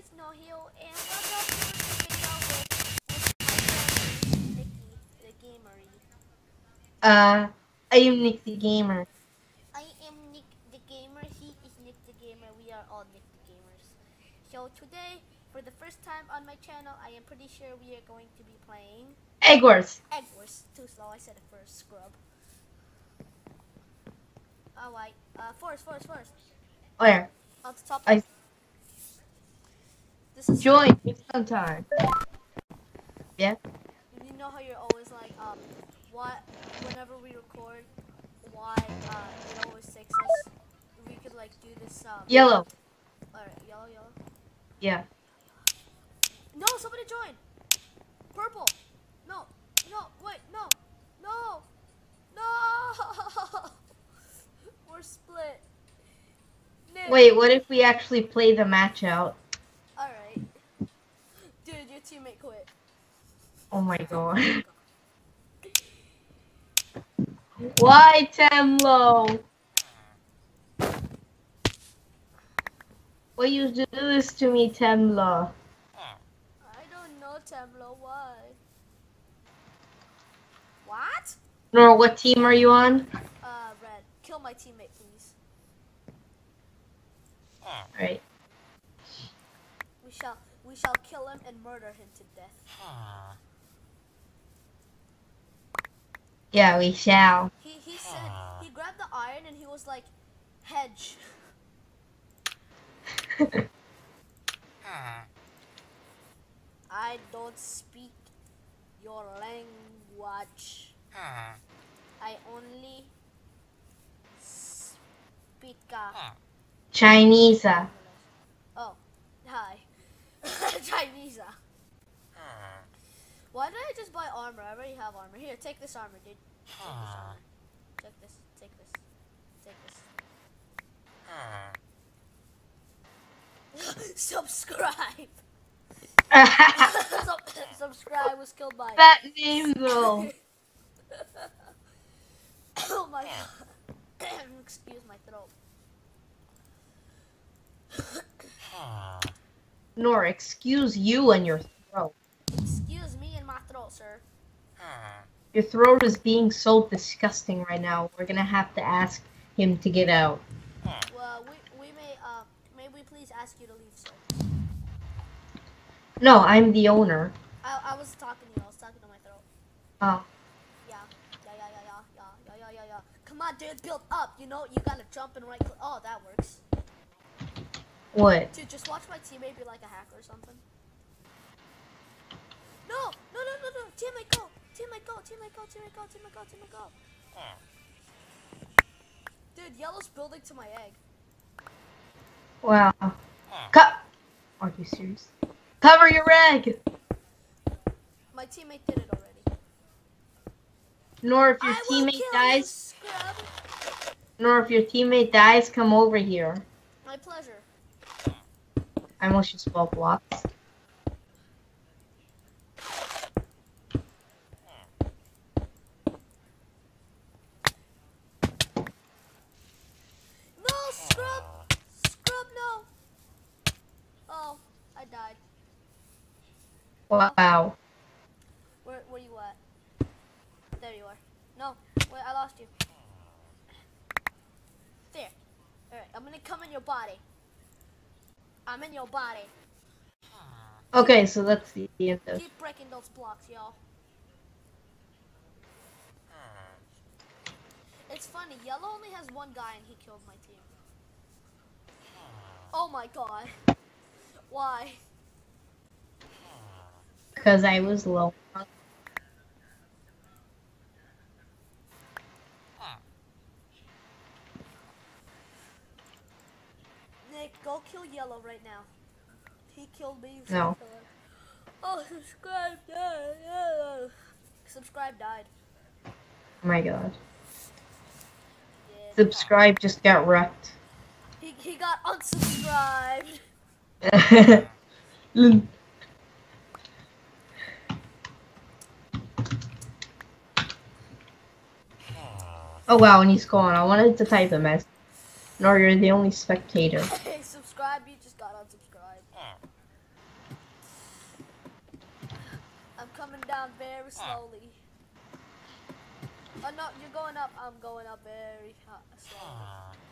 it's Nohio, and welcome to the video with my friend Nikki, the gamery. I am Nick the Gamer. I am Nick the gamer, he is Nick the gamer, we are all Nick the gamers. So today, for the first time on my channel, I am pretty sure we are going to be playing Egg Wars. Egg Wars. Too slow, I said it first, scrub. Alright, forest. Where? On the top. I This is join sometime. Yeah. You know how you're always like, what, whenever we record, why, it always takes us, we could like do this, Yellow. Alright, yellow. Yeah. No, somebody join! Purple! No, wait, no! We're split. Nick. Wait, what if we actually play the match out? Alright. Dude, your teammate quit. Oh my god. Why, Temlo? Why you do this to me, Temlo? I don't know, Temlo, why? What? Nor, what team are you on? Red. Kill my teammate, please. Alright. We shall kill him and murder him to death. Yeah, we shall. He said, he grabbed the iron and he was like, hedge. I don't speak your language. I only speak Chinese. Oh, hi. Chinese. Why did I just buy armor? I already have armor. Here, take this armor, dude. Take this. Subscribe. Subscribe was killed by That name though. Oh my god. Excuse my throat. Nor, excuse you and your throat. Excuse me and my throat, sir. Your throat is being so disgusting right now. We're gonna have to ask him to get out. Well, may we please ask you to leave, sir? No, I'm the owner. I was talking to you. I was talking to my throat. Oh. Yeah. Come on, dude, build up. You know, you gotta jump and right click. Oh, that works. What? Dude, just watch my teammate be like a hacker or something. No. Teammate go. Dude, yellow's building to my egg. Wow. Are you serious? Cover your egg! My teammate did it already. Nor if your teammate dies. Nor if your teammate dies, come over here. My pleasure. I almost just spoke blocks. No, scrub, no. Oh, I died. Wow. Where you at? There you are. No, wait, I lost you. There. Alright, I'm gonna come in your body. I'm in your body. Okay, so that's the end of it. Keep breaking those blocks, y'all. It's funny, yellow only has one guy and he killed my team. Oh my god. Why? Because I was low. Nick, go kill yellow right now. He killed me. No. Oh, subscribe died. Subscribe died. Oh my god. Yeah. Subscribe just got wrecked. He got unsubscribed. Oh wow, and he's gone. I wanted to type a message. Nor, you're the only spectator. Hey, subscribe, you just got unsubscribed. I'm coming down very slowly. Oh no, you're going up. I'm going up very slowly.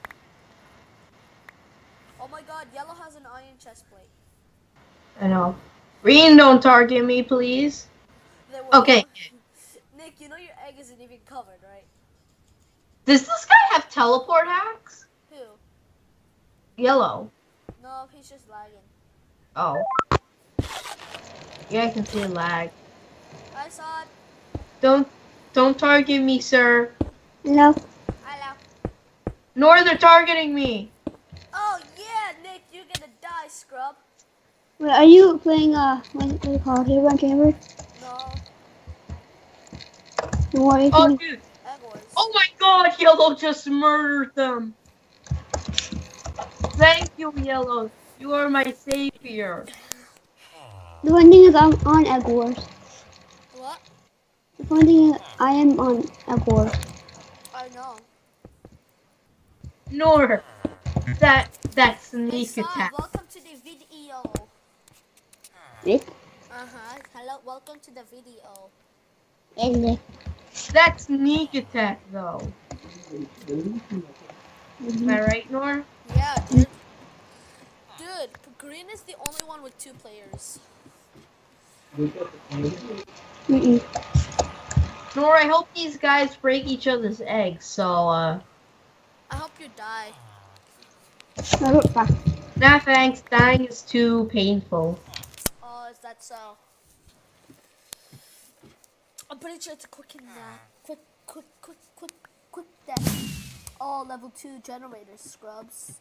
Oh my god, yellow has an iron chest plate. I know. Green, don't target me, please. Okay. Nick, you know your egg isn't even covered, right? Does this guy have teleport hacks? Who? Yellow. No, he's just lagging. Oh. Yeah, I can see a lag. I saw it. Don't target me, sir. Hello. Hello. Nor they're targeting me. Oh yeah, Nick, you're gonna die, scrub. Wait, are you playing what do you call it? Run Chamber? No. No, what are you Oh, playing? dude. Egg wars. Oh my god, Yellow just murdered them. Thank you, Yellow. You are my savior. The one thing is I'm on Egg Wars. What? The one thing is I am on Egg Wars. I know. Nor. That's Hey, sneak Saad, attack. welcome to the video. Rick? Hello, welcome to the video. Hey, Rick. That's sneak attack, though. Am I right, Nor? Yeah, dude. Dude, green is the only one with 2 players. Mm-mm. Nor, I hope these guys break each other's eggs, so, I hope you die. I wrote back. nah, thanks. Dying is too painful. Oh, is that so? I'm pretty sure it's a quick death. Oh, level 2 generators, scrubs.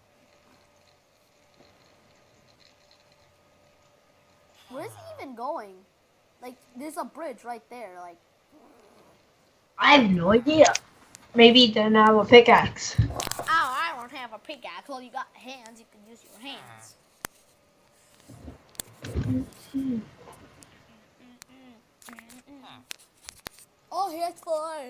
Where's he even going? Like, there's a bridge right there, like. I have no idea. Maybe he didn't have a pickaxe. Oh, I don't have a pickaxe. Well, you got hands, you can use your hands. Oh, he has 4.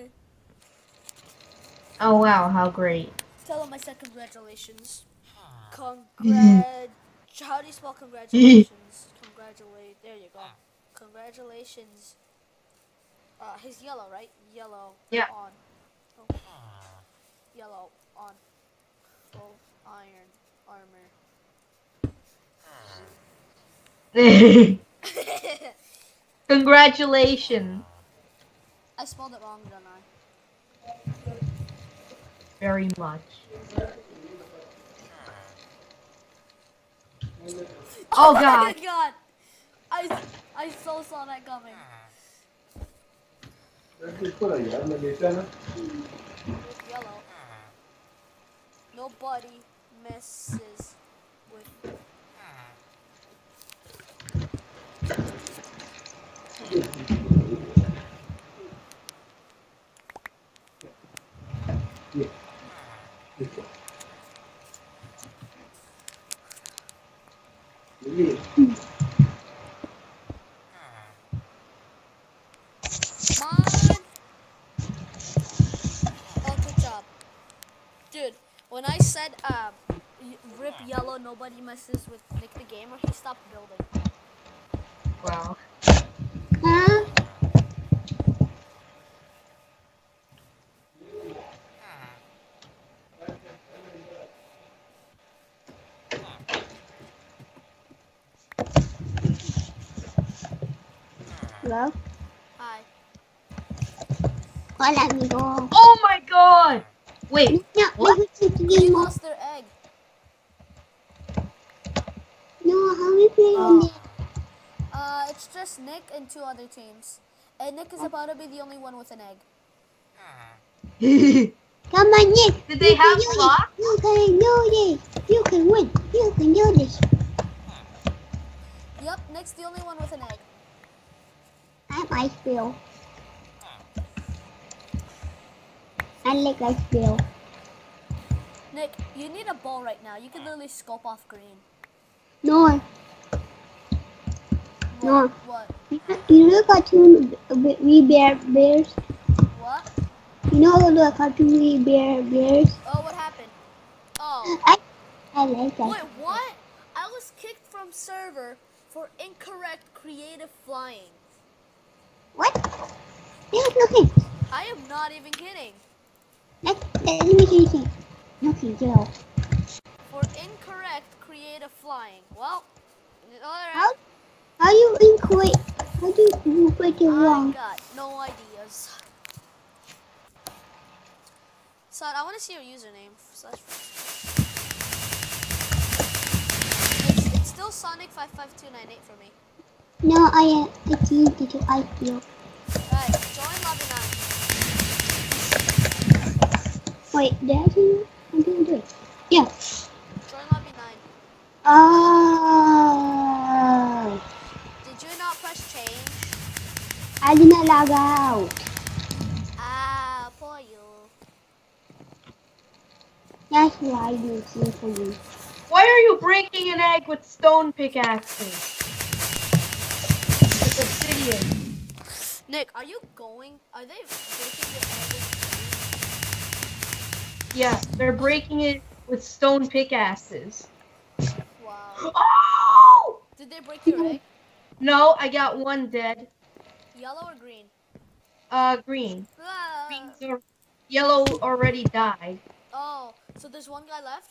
Oh wow, how great. Tell him I said congratulations. How do you spell congratulations? Congratulate. There you go. Congratulations. He's yellow, right? Yellow. Yeah. On. Oh. Yellow on. Full iron armor. Congratulations. I spelled it wrong, don't I? Very much. Oh my god. god! I so saw that coming. Yellow. Nobody messes with. Oh, good job. Dude, when I said, rip yellow, nobody messes with Nick the Gamer, he stopped building. Wow. Huh? Hello? Hi. Hola, amigo. Oh my god! Wait, No, what? They lost their egg. No, how we play on it? It's just Nick and 2 other teams. And Nick is about to be the only one with an egg. Did Come on, Nick. they You have can do luck? it. You can do this. You can win. You can do this. Yep, Nick's the only one with an egg. I'm Ice Bill. I like Ice Bill. Nick, you need a bow right now. You can literally scope off green. No. No. What? You know the cartoon We Bears? What? You know the cartoon We Bears? Oh, what happened? Oh. I like that. Wait, what? I was kicked from server for incorrect creative flying. What? There's nothing. I am not even kidding. Let me see anything. Nothing, zero. For incorrect, create a flying. Well, How, alright. how you incorrect? How do you break it I wrong? got no ideas. Son, I want to see your username. It's still Sonic55298 for me. No, it's you, because I feel. Alright, join lobby 9. Wait, did I see you? I didn't do it. Yeah. Join lobby 9. Oh. Did you not press change? I did not log out. Ah, poor you. That's why I do see for you. Why are you breaking an egg with stone pickaxes? It's obsidian. Nick, are they breaking the egg? Yeah, they're breaking it with stone pickaxes. Wow. Oh! Did they break your egg? No, I got one dead. Yellow or green? Green. Ah. Yellow already died. Oh, so there's one guy left?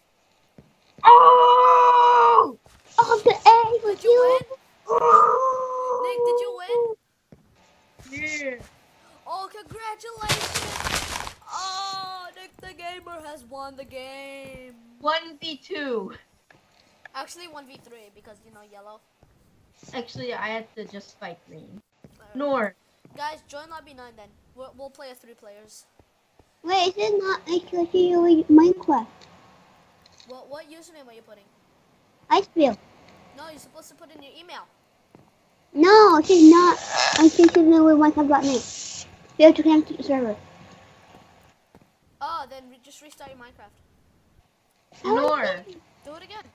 Oh! Oh, the egg was Did you win? Oh! Nick, did you win? Yeah. Oh, congratulations! Oh, Nick the Gamer has won the game. 1v2. Actually, 1v3 because, yellow. Actually, I had to just fight green. Alright. Nor. Guys, join lobby 9 then. We'll play a 3 players. Wait, is it not actually Minecraft? What username are you putting? I feel. No, you're supposed to put in your email. No, it is not. I think it's with Minecraft.net. You have to connect to the server. Oh, then just restart your Minecraft. Nor. Do it again.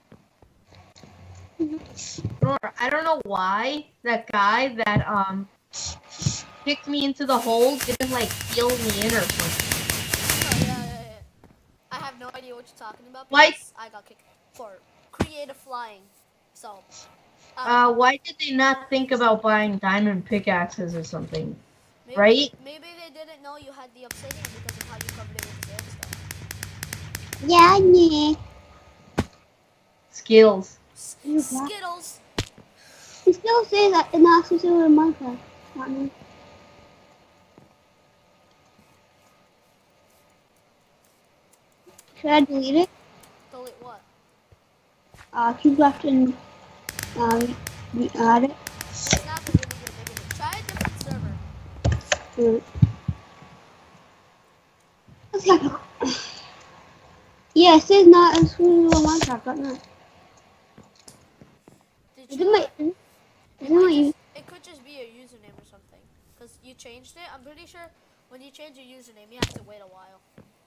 Nor. I don't know why that guy that kicked me into the hole didn't like heal me in or something. Oh, yeah. I have no idea what you're talking about Like- because I got kicked for creative flying. So. Why did they not think about buying diamond pickaxes or something? Maybe, right? Maybe they didn't know you had the obsidian because of how you covered it with the sandstone. Yeah, Nick. Skills. Skittles. It still says that it's not associated with Minecraft. Not me. Should I delete it? Delete what? Keep left and add it. It's not the really good negative. Try a different server. Let's go. Yeah, it says not associated with Minecraft. Not. Did Is you? it my? It could just be your username or something. Because you changed it. I'm pretty sure when you change your username, you have to wait a while.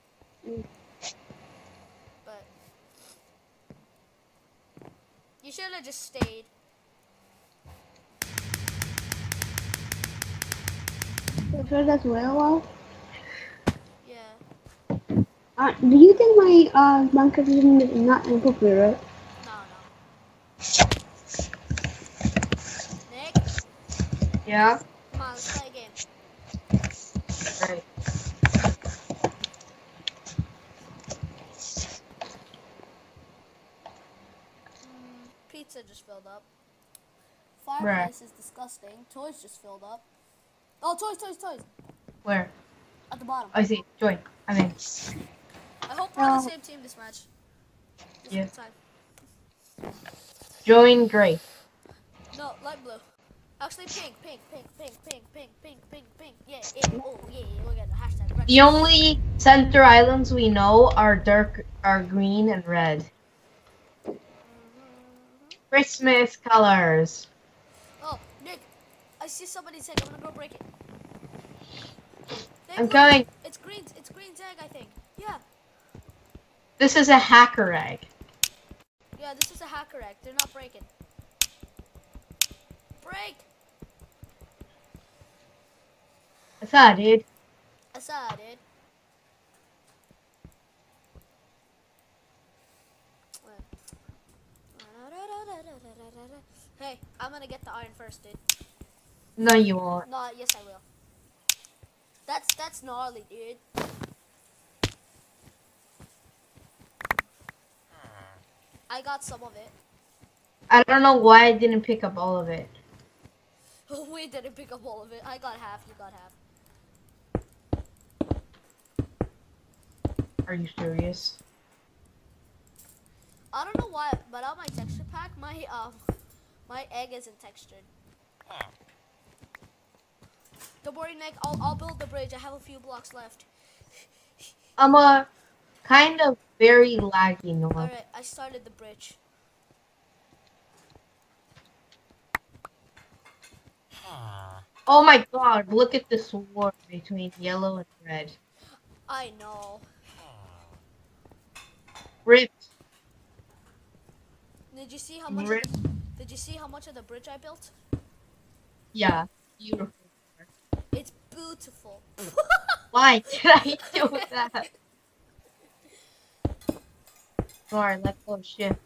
But you should have just stayed. Sure that's well. Yeah. Do you think my Minecraft username is not inappropriate, right? No. Nick, Yeah. come on, let's play a game. Right. Pizza just filled up. Fireplace is disgusting. Toys just filled up. Oh, toys. Where? At the bottom. I see. Join. I'm in. I hope we're on the same team this match. Yeah. Time. Join gray. No, light blue. Actually, pink. Yeah. Oh, yeah. We're gonna hashtag. The only center islands we know are green and red. Christmas colors. Oh, Nick, I see somebody's egg. I'm gonna go break it. Nick, I'm look, coming. It's green's egg, I think. Yeah. This is a hacker egg. Yeah, this is a hacker egg. They're not breaking. Break! I saw, dude. I saw it, dude. Hey, I'm gonna get the iron first, dude. No, you won't. No, yes I will. That's gnarly, dude. I got some of it. I don't know why I didn't pick up all of it. We didn't pick up all of it. I got half, you got half. Are you serious? I don't know why, but on my texture pack, my egg isn't textured. Don't worry, Nick. I'll build the bridge. I have a few blocks left. I'm a kind of very laggy, Nor. All right, I started the bridge. Oh my god, look at this war between yellow and red. I know. Ripped. Did you see how much? Did you see how much of the bridge I built? Yeah, beautiful. It's beautiful. Why did I do that? Alright, let go shift.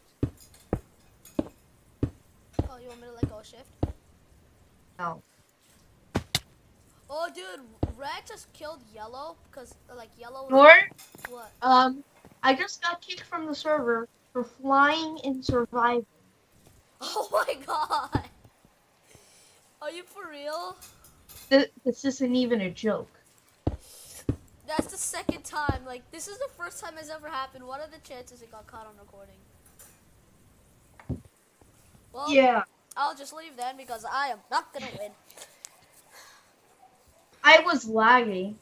Oh, you want me to let go of shift? No. Oh, dude, red just killed yellow because like yellow. Nor, What? I just got kicked from the server for flying and surviving. Oh my god. Are you for real? This isn't even a joke. That's the second time. Like, this is the first time it's ever happened. What are the chances it got caught on recording? Well, Yeah. I'll just leave then because I am not gonna win. I was lagging.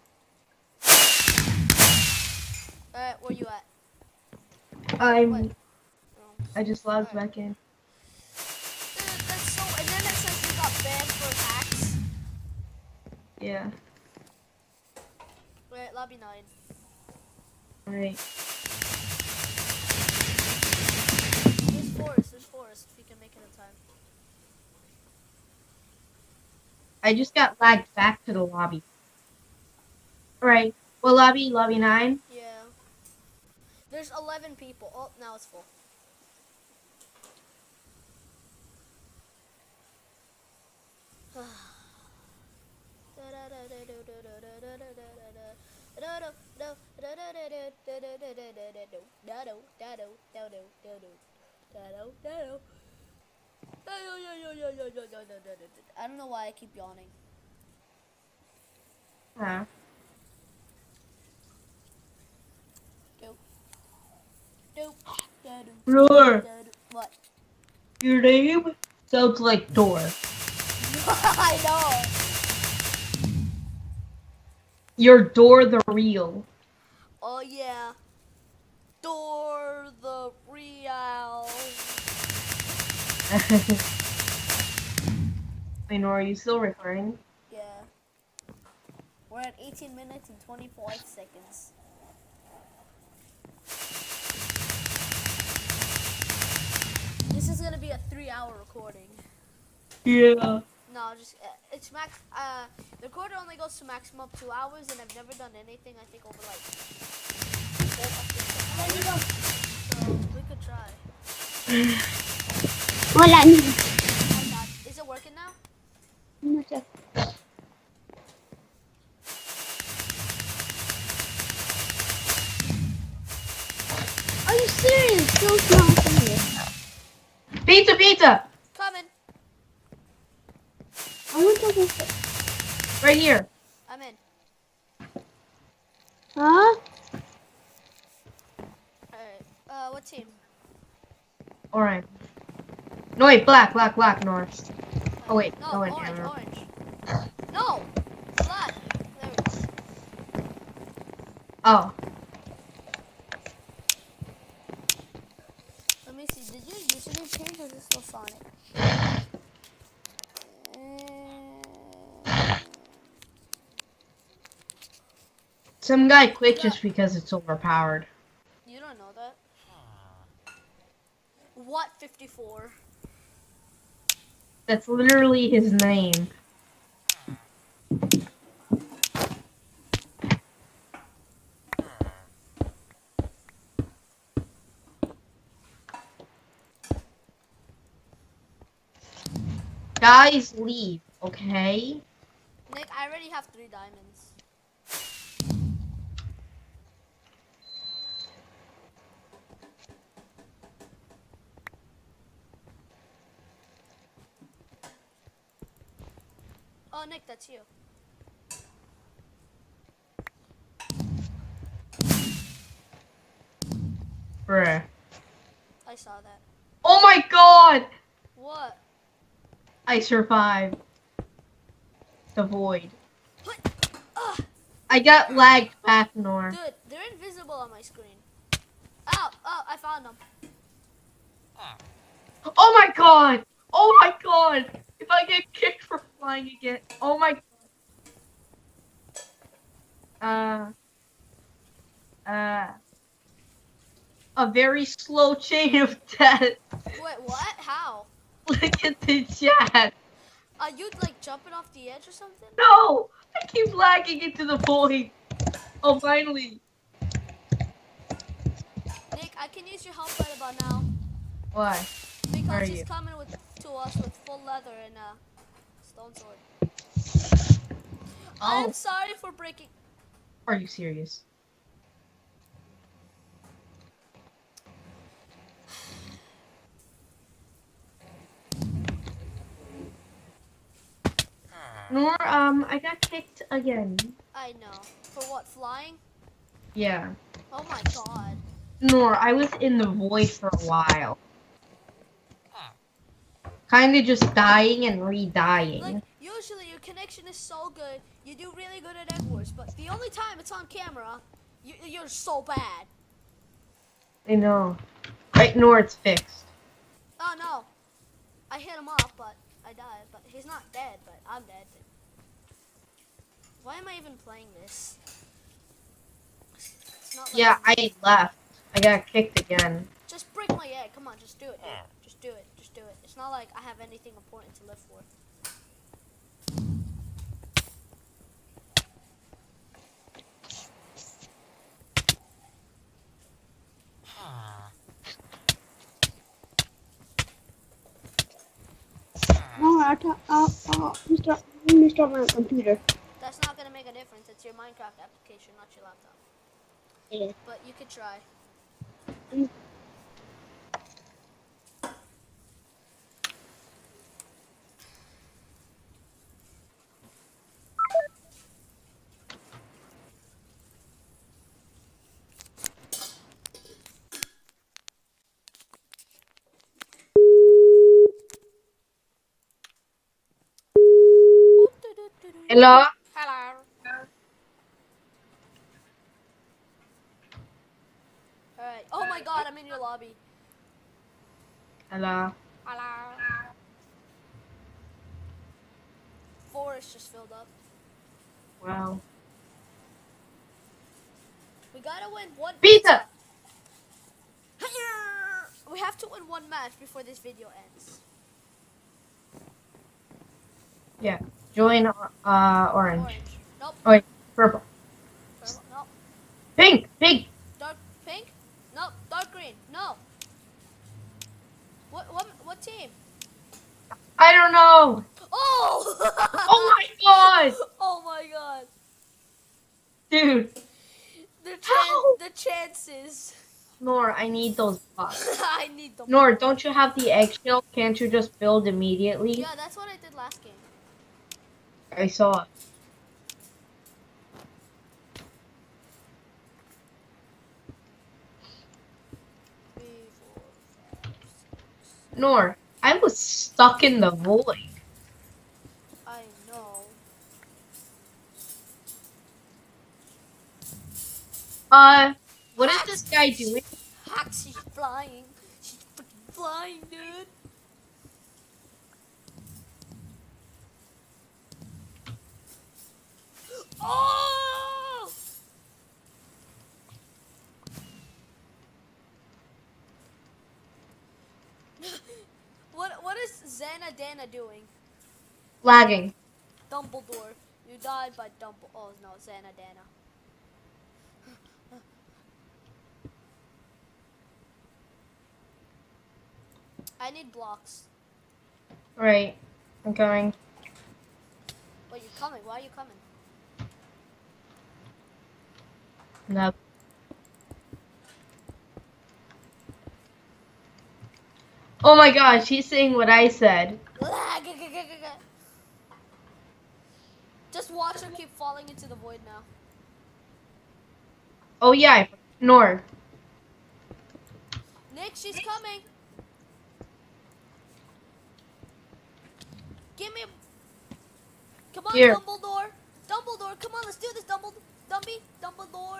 Alright, where you at? I Oh. just logged back in. Dude, that's so. And then it says you got banned for hacks. Yeah. Wait, lobby 9. Alright. There's forest. If you can make it in time. I just got lagged back to the lobby. Alright. What lobby? Lobby 9? Yeah. There's 11 people. Oh, now it's full. I don't know why I keep yawning. Huh. Roar. What? Your name sounds like Thor. I know. You're Dor the Real. Oh yeah. Door the Real. Wait, Nora, are you still recording? Yeah. We're at 18 minutes and 25 seconds. This is gonna be a 3-hour recording. Yeah. No, just it's max. The recorder only goes to maximum 2 hours, and I've never done anything. I think over like. So we could try. Wala na. Oh God, is it working now? Ano siya? Are you serious? So small serious. Pizza, pizza! Coming. I want to go. Right here. I'm in. Huh? Alright. What team? Orange. No, wait, black, Nora. Oh, wait. No, No, wait, orange, no. orange. No, black. There we go. Oh. Let me see. Did your username change or is it still Sonic? Some guy quit just because it's overpowered. You don't know that. What 54? That's literally his name. Guys, leave. Okay. Nick, I already have 3 diamonds. Oh, Nick, that's you. Bruh. I saw that. Oh my god! What? I survived the void. What? Ugh. I got lagged back, Nor. Dude, they're invisible on my screen. Ow! Oh, I found them. Oh my god! Oh my god! If I get kicked for flying again, oh my. A very slow chain of death. Wait, what? How? Look at the chat. Are you like jumping off the edge or something? No! I keep lagging into the void. Oh, finally. Nick, I can use your help right about now. Why? Where are Because he's you? coming to us with full leather and stone sword. Oh. I'm sorry for breaking. Are you serious? Nor, I got kicked again. I know. For what? Flying? Yeah. Oh my god. Nor, I was in the void for a while. Kinda just dying and re-dying. Like, usually your connection is so good, you do really good at Egg Wars, but the only time it's on camera, you're so bad. I know. Right, Nor, it's fixed. Oh no. I hit him up, but I died. But he's not dead, but I'm dead. Why am I even playing this? It's not like Yeah, I left. I got kicked again. Just break my egg. Come on, just do it, dude. Just do it. Just do it. It's not like I have anything important to live for. No, let me start my computer. That's not gonna make a difference. It's your Minecraft application, not your laptop. Yeah. But you could try. Hello? Hello. Alright. Oh my god, I'm in your lobby. Hello? Hello. Forest just filled up. Wow. We gotta win one. Pizza! We have to win one match before this video ends. Yeah. Join, orange. Orange. Nope. Oh, wait. Purple. Purple. Nope. Pink! Pink! Dark pink? Nope. Dark green. No. What team? I don't know! Oh! Oh my god! Oh my god. Dude. The chances. Nor, I need those blocks. I need them. Nor, don't you have the eggshell? Can't you just build immediately? Yeah, that's what I did last game. I saw it. Nor, I was stuck in the void. I know. What is this guy doing? Hacks, she's flying. She's freaking flying, dude. Oh! What is Xanadana doing? Lagging. Dumbledore. You died by Dumbledore. Oh no, Xanadana. I need blocks. Right. I'm coming. coming? Why are you coming? No. Oh my gosh, he's saying what I said. Just watch her keep falling into the void now. Oh yeah, Nor. Nick, she's coming. Give me. Come on, Here. Dumbledore. Dumbledore, come on, let's do this, Dumbledore. Dumbledore.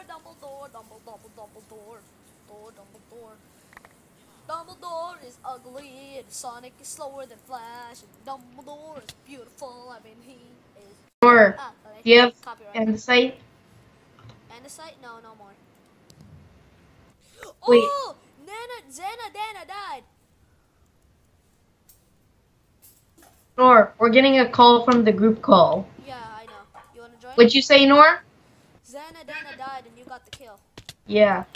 Dumbledore is ugly and Sonic is slower than Flash and Dumbledore is beautiful. I mean, he is. Nor. Okay. Do you have Copyright. andesite? Andesite? No, no more. Wait. Oh! Dana died. Nor, we're getting a call from the group call. Yeah, I know. You wanna join? What'd you say, Nor? Dana died and you got the kill. Yeah.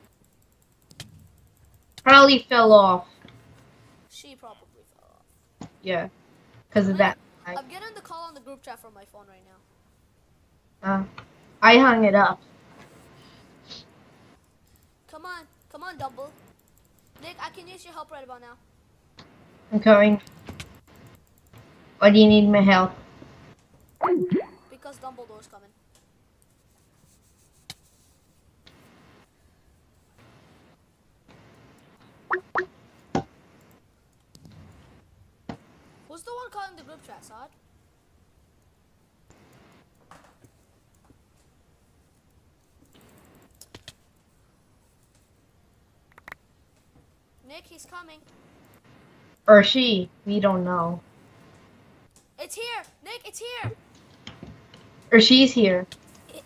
Probably fell off. She probably fell off. Yeah. Because of that. I'm getting the call on the group chat from my phone right now. I hung it up. Come on, Dumble. Nick, I can use your help right about now. I'm coming. Why do you need my help? Because Dumbledore's coming. Who's the one calling the group chat, Saad? Nick, he's coming. Or she. We don't know. It's here! Nick, it's here! Or she's here. It.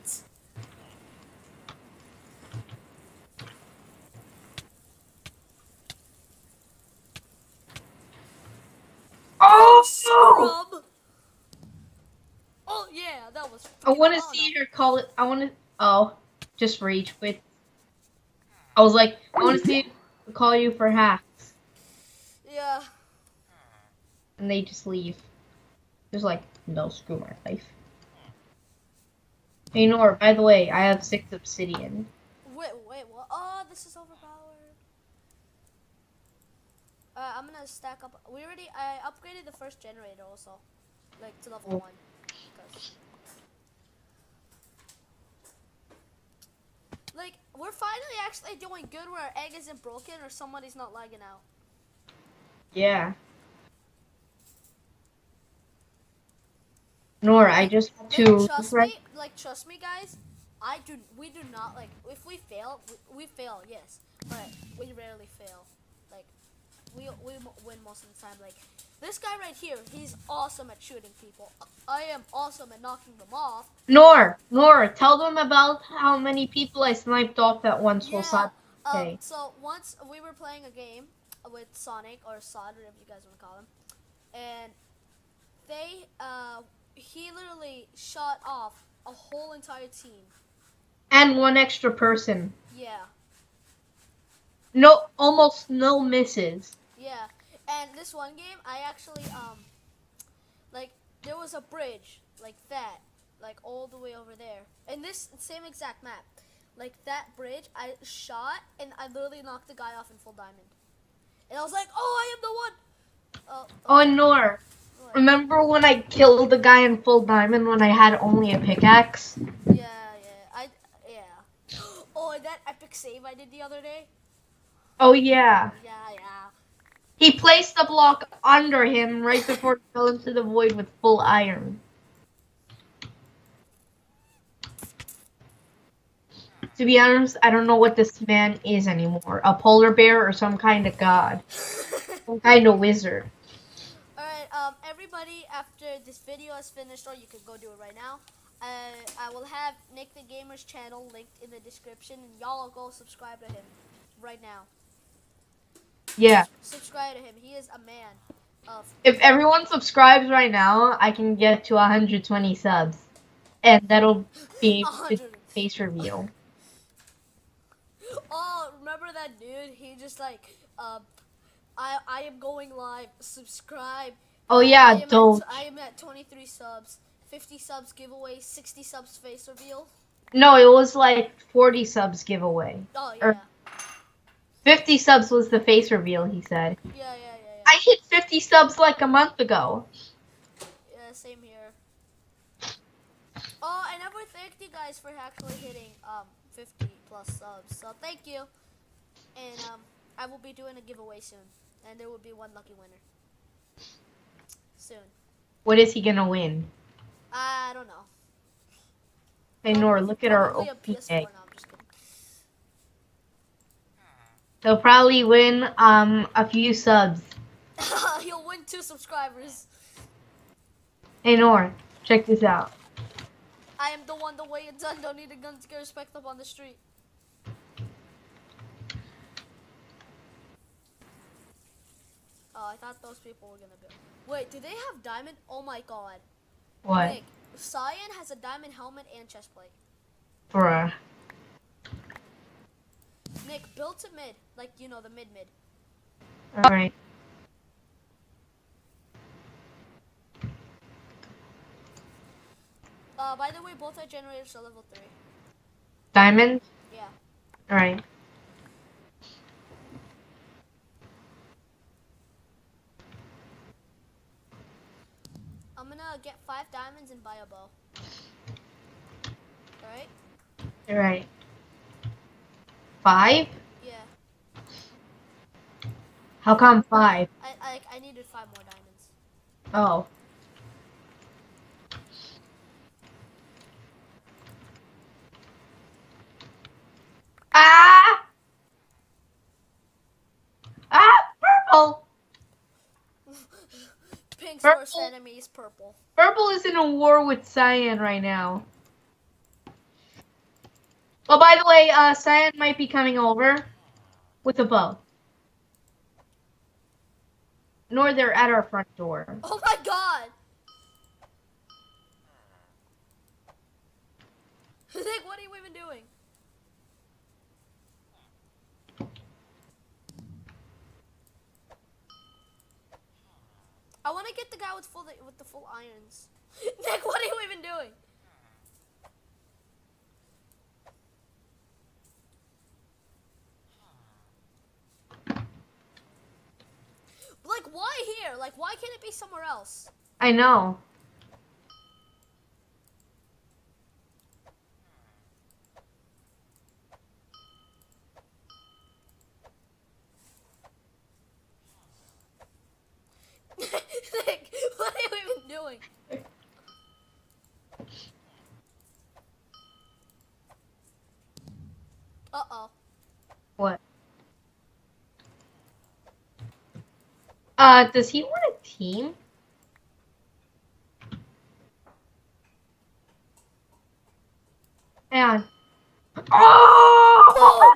Oh! Scrub! Oh, yeah, that was... I want to see her call it. I want to... Oh. Just rage quit. I was like, I want to see her call you for hacks. Yeah. And they just leave. Just like, no, screw my life. Hey, Nor, by the way, I have 6 obsidian. Wait, what? Oh, this is overpowered. I'm gonna stack up. I upgraded the first generator also. Like, to level 1. Because... Like, we're finally actually doing good where our egg isn't broken or somebody's not lagging out. Yeah. Nor, I just have to... Trust me, guys. We do not, like, if we fail, we fail, yes. But we rarely fail. Like, we win most of the time. Like, this guy right here, he's awesome at shooting people. I am awesome at knocking them off. Nor, tell them about how many people I sniped off at once while Sonic. Okay. So once we were playing a game with Sonic or Sod, whatever you guys want to call him, and he literally shot off a whole entire team. And one extra person. Yeah. No, almost no misses. Yeah, and this one game, I actually like there was a bridge like that, like all the way over there, and this same exact map, like that bridge, I shot and I literally knocked the guy off in full diamond, and I was like, oh, I am the one. Oh, and Nor, remember when I killed the guy in full diamond when I had only a pickaxe? Yeah. Oh, that epic save I did the other day. Oh yeah. Yeah. He placed the block under him right before he fell into the void with full iron. To be honest, I don't know what this man is anymore. A polar bear or some kind of god. Some kind of wizard. Alright, everybody, after this video is finished, or you can go do it right now, I will have Nick the Gamer's channel linked in the description, and y'all go subscribe to him right now. Yeah. Subscribe to him. He is a man of... If everyone subscribes right now, I can get to 120 subs. And that'll be the face reveal. Oh, remember that dude? He just like, I am going live. Subscribe. Oh yeah, don't. I am at 23 subs. 50 subs giveaway, 60 subs face reveal. No, it was like 40 subs giveaway. Oh Or yeah. 50 subs was the face reveal, he said. Yeah. I hit 50 subs like a month ago. Yeah, same here. Oh, and I would thank you guys for actually hitting 50 plus subs. So thank you. And I will be doing a giveaway soon, and there will be one lucky winner soon. What is he gonna win? I don't know. Hey, Nor, look at our Probably a OP PS4. egg. No, I'm just kidding. He'll probably win a few subs. He'll win 2 subscribers. Hey, Nor, check this out. I am the one, the way it's done. Don't need a gun to get respect up on the street. Oh, I thought those people were gonna build. Wait, do they have diamond? Oh my god. What? Nick, Cyan has a diamond helmet and chestplate. Bruh. Nick, build to mid. Like, you know, the mid-mid. Alright. By the way, both our generators are level 3. Diamond? Yeah. Alright. I'm gonna get 5 diamonds and buy a bow. Alright? Alright. 5? Yeah. How come 5? I needed 5 more diamonds. Oh. Ah! Ah! Purple! Pink's Purple. worst enemy is purple. Purple is in a war with Cyan right now. Oh, by the way, Cyan might be coming over with a bow. Nor they're at our front door. Oh my god! Nick, what are you even doing? I want to get the guy with the full irons. Nick, what are you even doing? Like, why here? Like, why can't it be somewhere else? I know. Nick, what are you even doing? Uh-oh. What? Does he want a team? Hang on. Oh!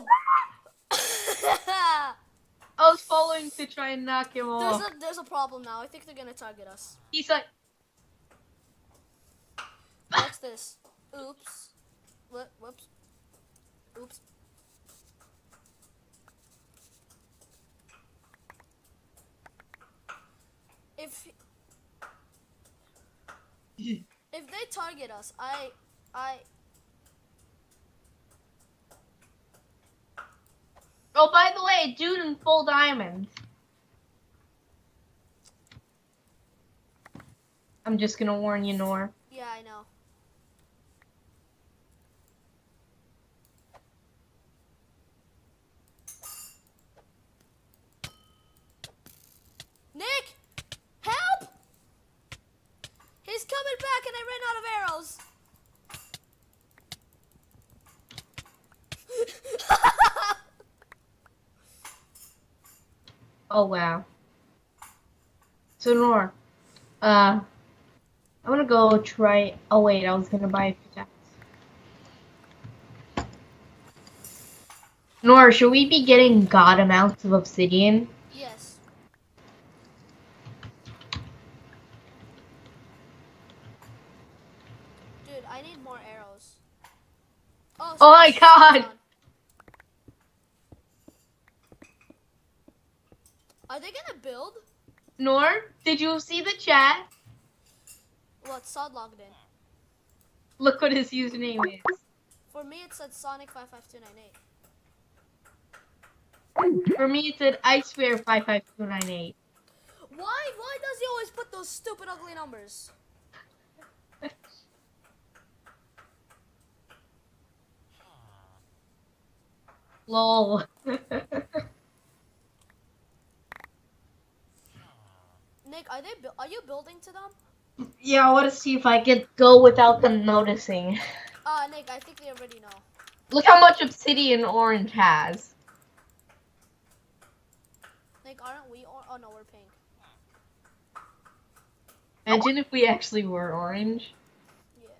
I was following to try and knock him off. There's a problem now. I think they're gonna target us. He's like, What's this? Oops. Whoops. Oops. If they target us, I oh, by the way, dude in full diamonds. I'm just gonna warn you, Nor. yeah, I know. Nick, help! He's coming back, and I ran out of arrows. Oh, wow. So, Nor, I wanna go try. Oh, wait, I was gonna buy a pickaxe. Nor, should we be getting god amounts of obsidian? Yes. Dude, I need more arrows. Oh my God. Are they gonna build? Nor, did you see the chat? What, Sod logged in? Look what his username is. For me, it said Sonic55298. For me, it said I swear 55298. Why? Why does he always put those stupid, ugly numbers? Lol. Nick, are you building to them? Yeah, I want to see if I can go without them noticing. Nick, I think they already know. Look how much obsidian Orange has. Nick, aren't we? Oh no, we're pink. Imagine if we actually were orange. Yeah.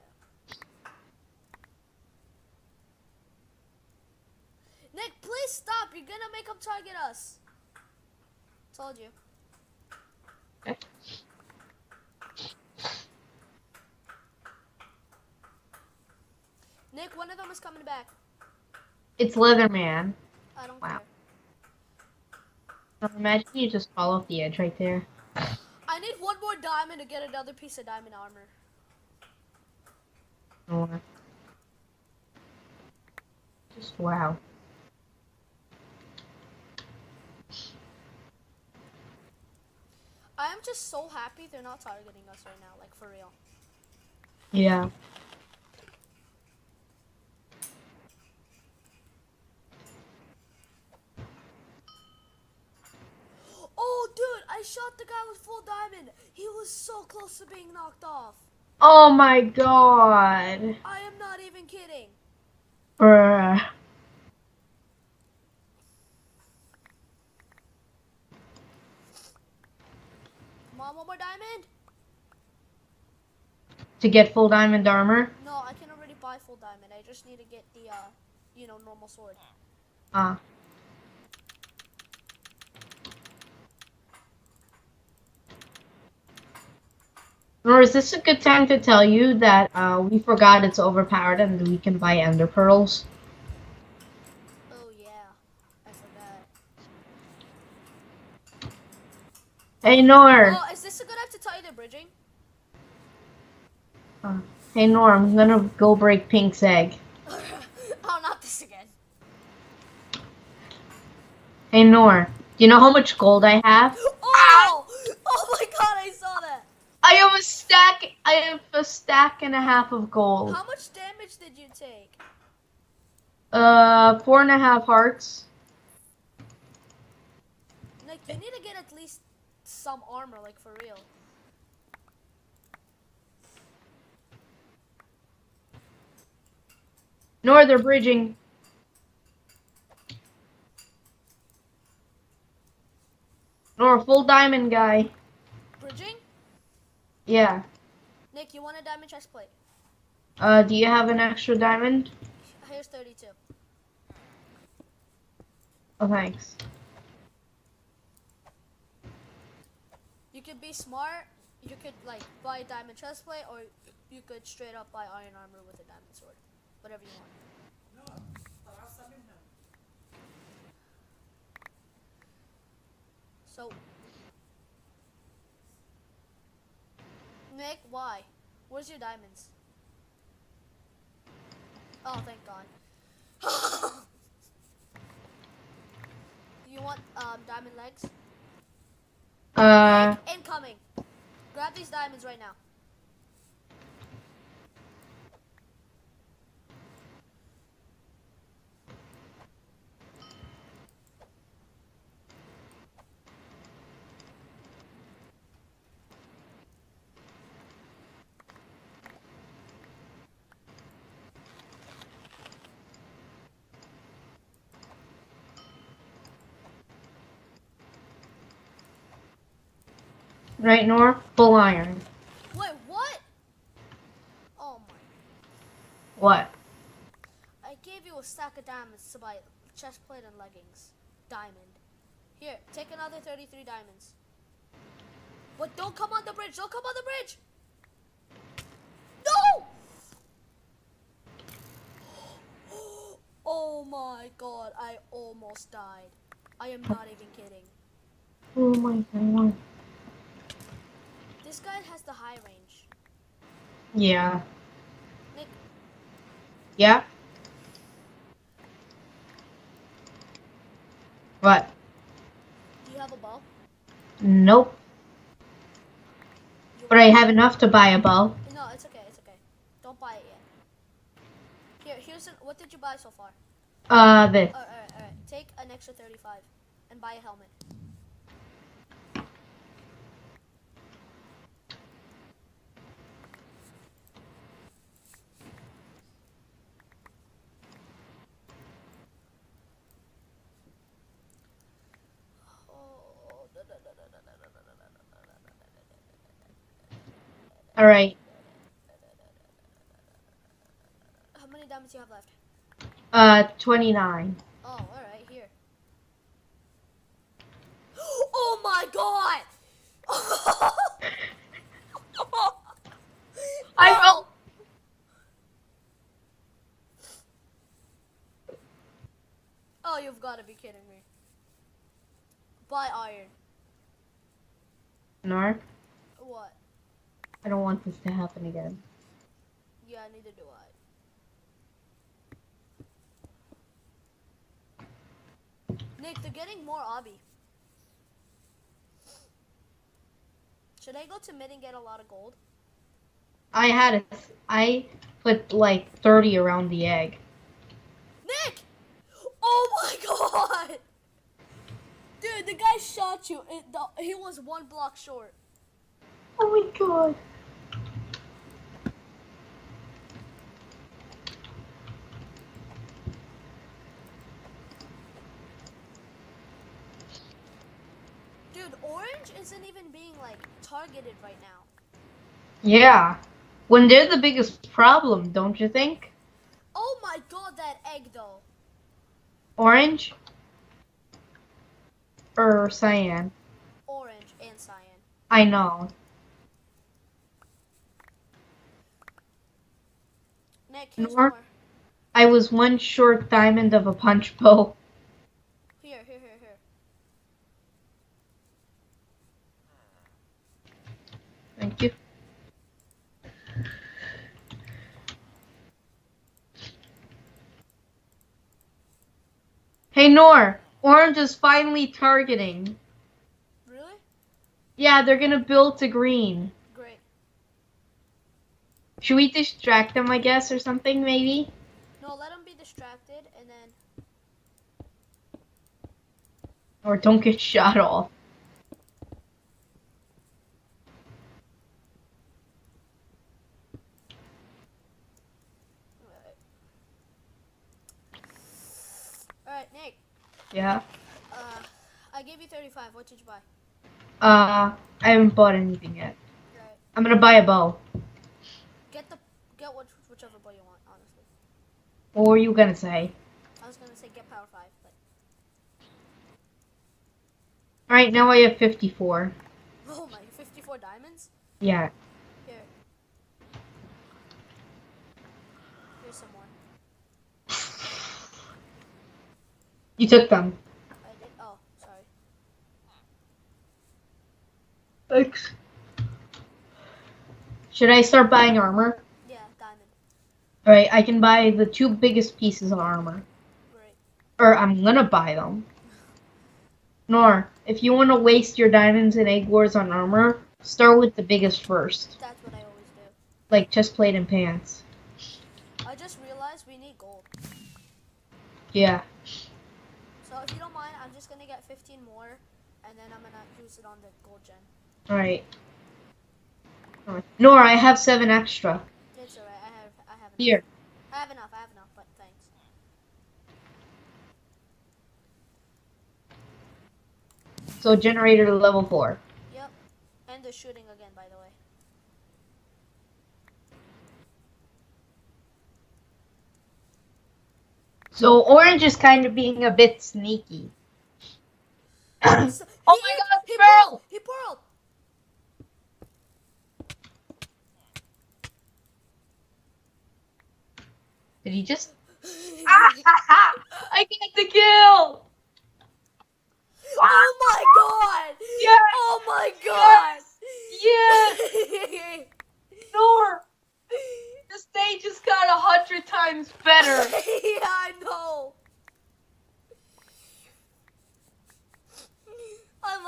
Nick, please stop. You're gonna make them target us. Told you. Okay. Nick, one of them is coming back. It's Leatherman. I don't Wow. care. Imagine you just fall off the edge right there. I need one more diamond to get another piece of diamond armor. Oh. Just wow. I am just so happy they're not targeting us right now, like for real. Yeah. Oh, dude, I shot the guy with full diamond. He was so close to being knocked off. Oh my god. I am not even kidding. Bruh. Come on, one more diamond. To get full diamond armor? No, I can already buy full diamond. I just need to get the, normal sword. Ah. Or is this a good time to tell you that we forgot it's overpowered and we can buy ender pearls? Oh, yeah. I forgot. Hey Nor! Oh, is this a good time to tell you they're bridging? Hey Nor, I'm gonna go break Pink's egg. Oh, not this again. Hey Nor, do you know how much gold I have? Oh! Oh my god, I saw that. I have a stack and a half of gold. How much damage did you take? 4.5 hearts. Like, you need to get at least some armor, like, for real. Nor, they're bridging. Nor, full diamond guy. Bridging? Yeah. Nick, you want a diamond chest plate? Do you have an extra diamond? Here's 32. Oh, thanks. You could be smart. You could, like, buy a diamond chest plate, or you could straight up buy iron armor with a diamond sword. Whatever you want. So, Nick, why? Where's your diamonds? Oh, thank God. You want diamond legs? Incoming. Grab these diamonds right now. Right, Nor? Full iron. Wait, what? Oh my. What? I gave you a stack of diamonds to buy chest plate and leggings. Diamond. Here, take another 33 diamonds. But don't come on the bridge. Don't come on the bridge. No! Oh my god, I almost died. I am not even kidding. Oh my god. This guy has the high range. Yeah. Nick, Yeah? What? Do you have a bow? Nope. But I have enough to buy a bow. No, it's okay. It's okay. Don't buy it yet. What did you buy so far? This. All right. Take an extra 35 and buy a helmet. Alright. How many diamonds do you have left? 29. Oh, all right, here. Oh my god! I fell. Oh, you've got to be kidding me. Buy iron. Nor, What? I don't want this to happen again. Yeah, neither do I. Nick, they're getting more obby. Should I go to mid and get a lot of gold? I put like 30 around the egg. Nick! Oh my god! Dude, the guy shot you. He was 1 block short. Oh my god. Dude, orange isn't even being like targeted right now. Yeah. When they're the biggest problem, don't you think? Oh my god, that egg though. Orange? Or cyan? Orange and cyan. I know. Nick, here's Nor- more. I was one short diamond of a punch bow. Here. Thank you. Hey Nor, orange is finally targeting. Really? Yeah, they're gonna build to green. Great. Should we distract them, I guess, or something, maybe? No, let them be distracted and then... Or don't get shot off. Alright, Nick. Yeah. I gave you 35. What did you buy? I haven't bought anything yet. Right. I'm gonna buy a bow. Get whichever bow you want, honestly. What were you gonna say? I was gonna say get power 5, but... Alright, now I have 54. Oh my, 54 diamonds? Yeah. Here. Here's some more. You took them. I did. Oh, sorry. Thanks. Should I start buying armor? Yeah, diamond. Alright, I can buy the 2 biggest pieces of armor. Great. Or I'm gonna buy them. Nor, if you want to waste your diamonds and egg wars on armor, start with the biggest first. That's what I always do. Like chest plate and pants. I just realized we need gold. Yeah. So if you don't mind, I'm just gonna get 15 more, and then I'm gonna use it on the gold gen. Alright. Nor, I have 7 extra. It's alright. I have enough. Here. I have enough, but thanks. So generator level 4. Yep. And they're shooting again, by the way. So orange is kind of being a bit sneaky. Oh my god, He Pearl! He pearled! Did he just... I get the kill! Oh my god! Yes! Oh my god! Yes! Nor! The stage just got 100 times better!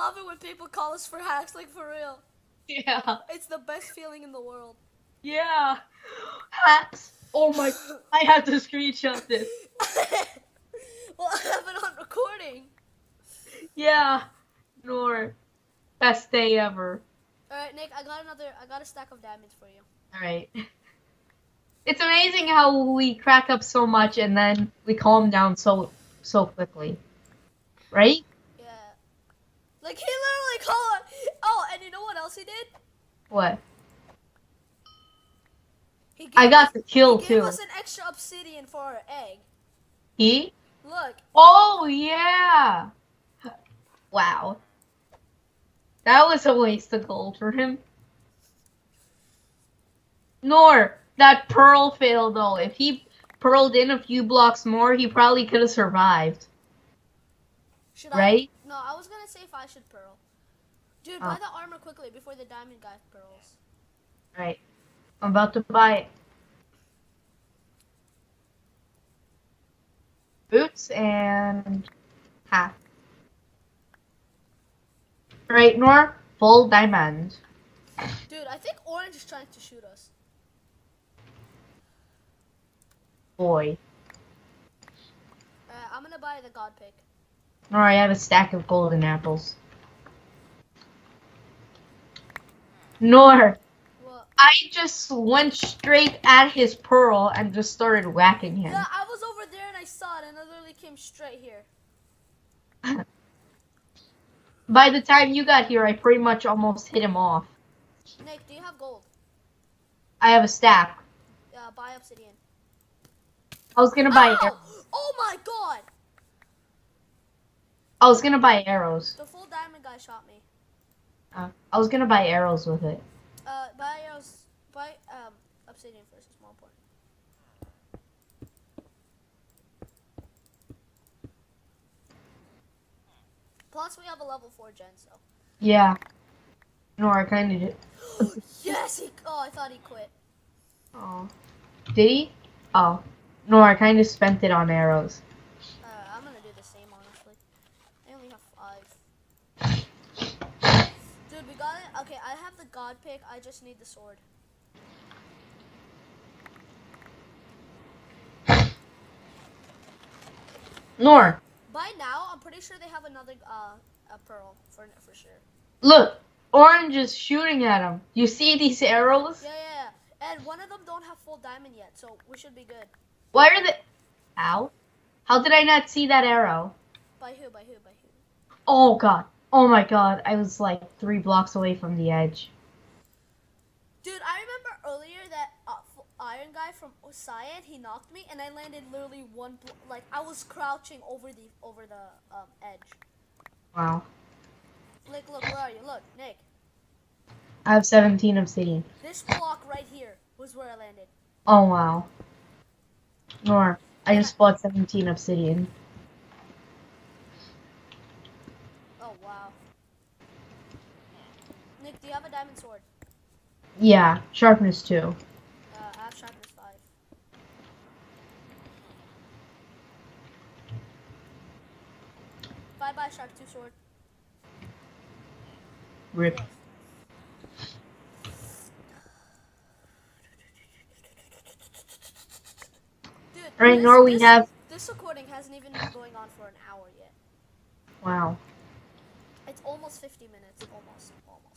love it when people call us for hacks, like for real. Yeah. It's the best feeling in the world. Yeah. Hacks. Oh my. I have to screenshot this. Well, I have it on recording. Yeah. Nor. Best day ever. Alright, Nick, I got a stack of diamonds for you. Alright. It's amazing how we crack up so much and then we calm down so quickly. Right? Yeah. Like, he literally called. Oh, and you know what else he did? What? He gave I got us, the kill he gave too. us an extra obsidian for our egg. He? Look. Oh yeah. Wow. That was a waste of gold for him. Nor that pearl fail though. If he pearled in a few blocks more, he probably could have survived. Should Right? No, I was gonna say if I should pearl. Dude, buy the armor quickly before the diamond guy pearls. Right. I'm about to buy it. Boots and hat. Right, Nor? Full diamond. Dude, I think Orange is trying to shoot us. Boy. I'm gonna buy the god pick. Nor, I have a stack of golden apples. Nor, What? I just went straight at his pearl and just started whacking him. Yeah, I was over there and I saw it and I literally came straight here. By the time you got here, I pretty much almost hit him off. Nick, do you have gold? I have a stack. Buy obsidian. I was gonna buy. Ow! Oh my god! I was gonna buy arrows. The full diamond guy shot me. I was gonna buy arrows with it. Buy arrows. Buy obsidian first. It's more important. Plus, we have a level 4 gen, so. Yeah. No, I kind of did. Yes, Oh, I thought he quit. Oh. Did he? Oh. No, I kind of spent it on arrows. I'm gonna do the same, honestly. I only have 5. Dude, we got it. Okay, I have the god pick. I just need the sword. Nor, By now, I'm pretty sure they have another a pearl for sure. look. Orange is shooting at him. You see these arrows? Yeah. And one of them don't have full diamond yet, so we should be good. Why are they... Ow. How did I not see that arrow? By who? Oh, God. Oh, my God. I was like 3 blocks away from the edge. Dude, I remember earlier that iron guy from Cyan, he knocked me, and I landed literally like I was crouching over the edge. Wow. Like, look, where are you? Look, Nick. I have 17 obsidian. This block right here was where I landed. Oh, wow. Nor, I just bought 17 obsidian. Oh, wow. Nick, do you have a diamond sword? Yeah, sharpness 2. I have sharpness 5. Bye-bye, sharp 2 sword. Rip. Dude, Right, Nor, we have... This recording hasn't even been going on for an hour yet. Wow. It's almost 50 minutes. Almost.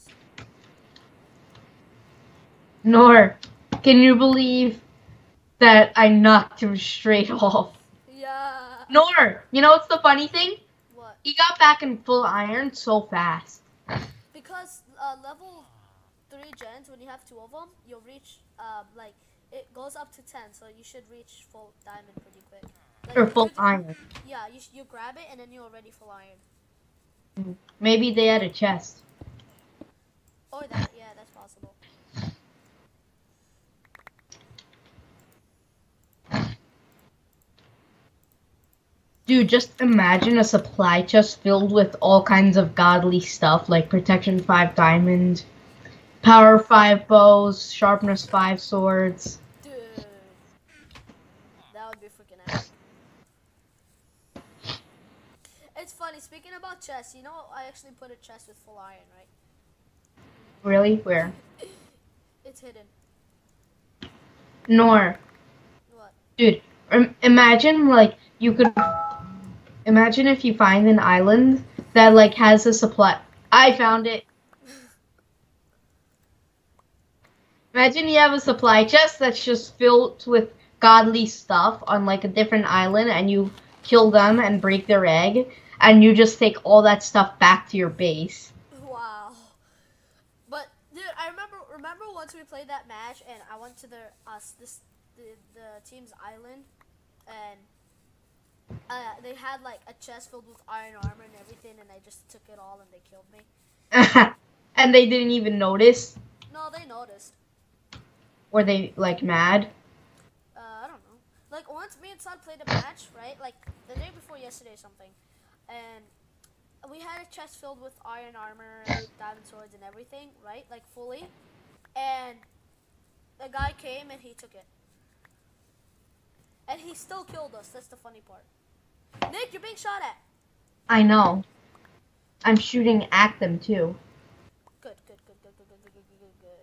Nor, can you believe that I knocked him straight off? Yeah. Nor, you know what's the funny thing? What? He got back in full iron so fast. Because level 3 gens, when you have 2 of them, you'll reach, like, it goes up to 10, so you should reach full diamond pretty quick. Like, Or full iron. Yeah, you grab it, and then you're already full iron. Maybe they had a chest. Or that, yeah, that's possible. Dude, just imagine a supply chest filled with all kinds of godly stuff, like protection 5 diamond, power 5 bows, sharpness 5 swords. Dude. That would be freaking epic. It's funny, speaking Talking about chests, you know, I actually put a chest with full iron, right? Really? Where? It's hidden. Nor. What? Dude, imagine like you could imagine if you find an island that like has a supply. I found it. Imagine you have a supply chest that's just filled with godly stuff on like a different island, and you kill them and break their egg, and you just take all that stuff back to your base. Wow. But dude, I remember once we played that match, and I went to the team's island, and they had like a chest filled with iron armor and everything, and I just took it all, and they killed me. And they didn't even notice. No, they noticed. Were they like mad? I don't know. Like once me and Son played a match, right? Like the day before yesterday or something, and we had a chest filled with iron armor, diamond swords, and everything, right? Like fully. And the guy came and he took it. And he still killed us. That's the funny part. Nick, you're being shot at. I know. I'm shooting at them too. Good, good, good, good, good, good, good, good, good, good.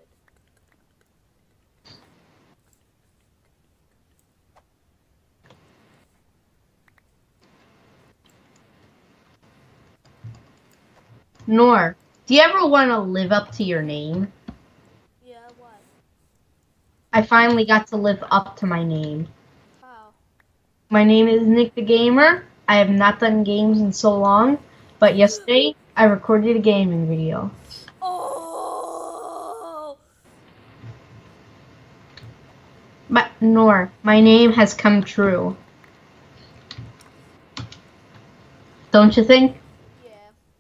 Nor, do you ever want to live up to your name? Yeah, what? I finally got to live up to my name. How? My name is Nick the Gamer. I have not done games in so long, but yesterday I recorded a gaming video. Oh! But Nor, my name has come true. Don't you think? Yeah.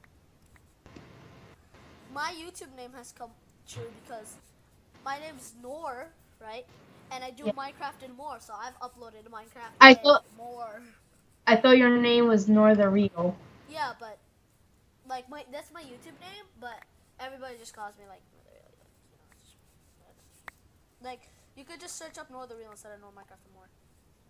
My YouTube name has come true because my name's Nor, right? And I do Yeah. Minecraft and more, so I've uploaded Minecraft I and thought- more. I thought your name was Nor the Real. Yeah, but like that's my YouTube name, but everybody just calls me like Nor the Real. Like you could just search up Nor the Real instead of Nor Minecraft and more.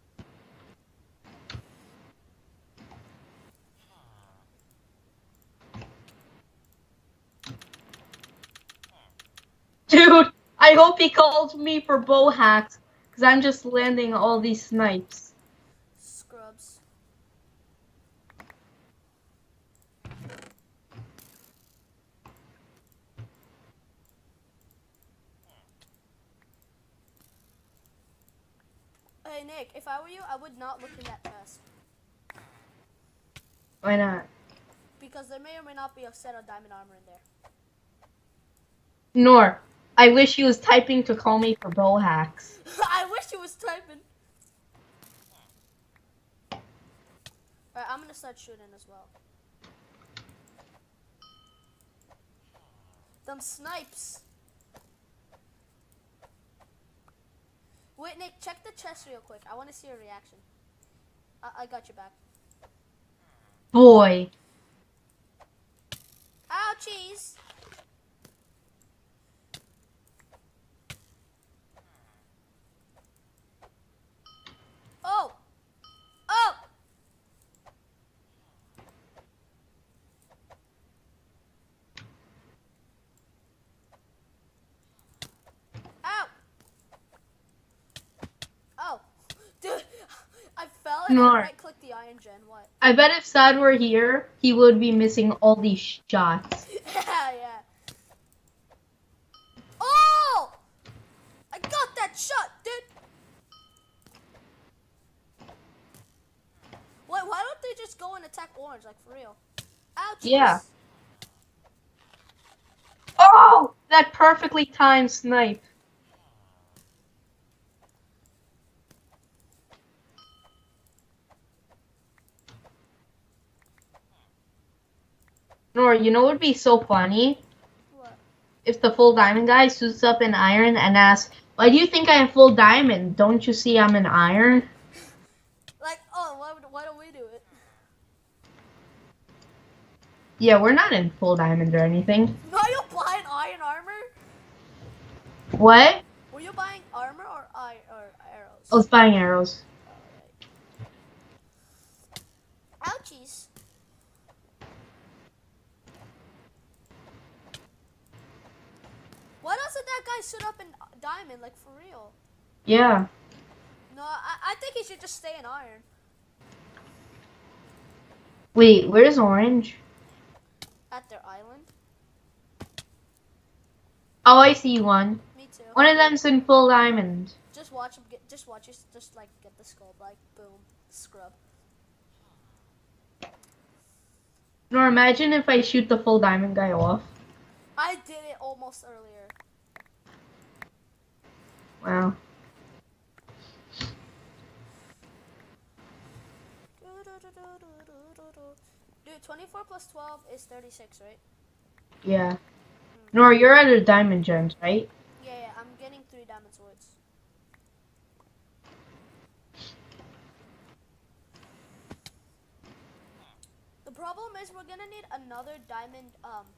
Dude, I hope he calls me for bow hacks, because I'm just landing all these snipes. Scrubs. Hey Nick, if I were you, I would not look in that chest. Why not? Because there may or may not be a set of diamond armor in there. Nor, I wish he was typing to call me for bow hacks. I wish he was typing. Alright, I'm gonna start shooting as well. Them snipes. Wait, Nick, check the chest real quick. I want to see your reaction. I got you back. Boy. Ouchies! Oh! Oh! Ow! Oh! Dude, I fell and I Nor. right-clicked the iron gen. What? I bet if Sad were here, he would be missing all these shots. Yeah. Oh! I got that shot, dude! Wait, why don't they just go and attack orange, like for real? Ouch! Yeah. Oh! That perfectly timed snipe. Nor, you know what would be so funny? What? If the full diamond guy suits up in iron and asks, why do you think I have full diamond? Don't you see I'm in iron? Like, oh, why don't we do it? Yeah, we're not in full diamond or anything. Are you buying iron armor? What? Were you buying armor or arrows? I was buying arrows. Alright. Ouchies. that guy stood up in diamond, like for real. Yeah. No, I think he should just stay in iron. Wait, where's Orange? At their island. Oh, I see one. Me too. One of them's in full diamond. Just watch him get. Just watch us. Just like get the skull. Like boom, scrub. Nor imagine if I shoot the full diamond guy off. I did it almost earlier. Wow. Dude, 24 plus 12 is 36, right? Yeah. Nor, you're at a diamond gems, right? Yeah, I'm getting 3 diamond swords. The problem is we're gonna need another diamond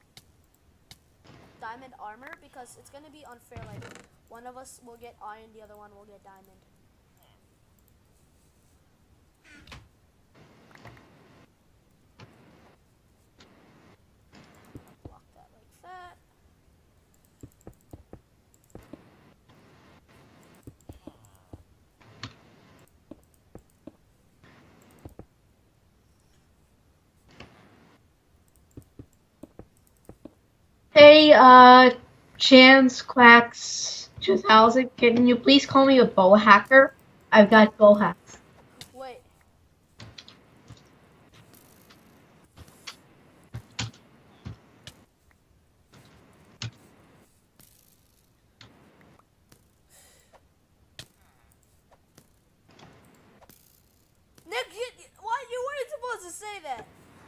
armor because it's gonna be unfair. Like one of us will get iron, the other one will get diamond. Block that like that. Hey, Chance Quacks 2000, can you please call me a bow hacker? I've got bow hacks. Wait. Nick, why you weren't supposed to say that?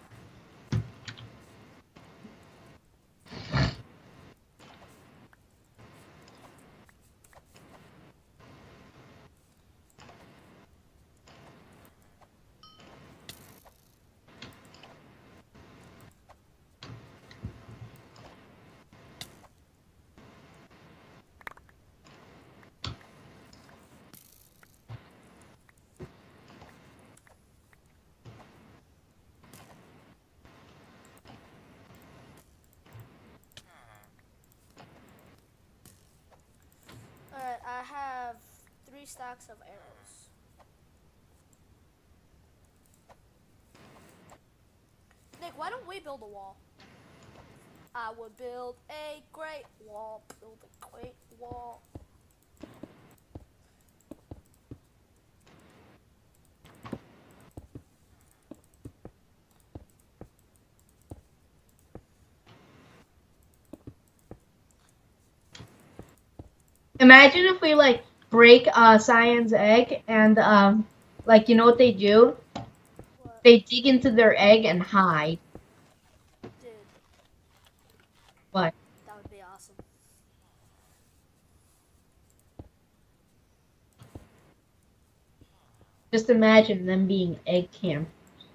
Alright, I have 3 stacks of arrows. Nick, why don't we build a wall? I would build a great wall. Build a great wall. Imagine if we, like, break, Cyan's egg and, like, you know what they do? What? They dig into their egg and hide. Dude, What? that would be awesome. Just imagine them being egg camp.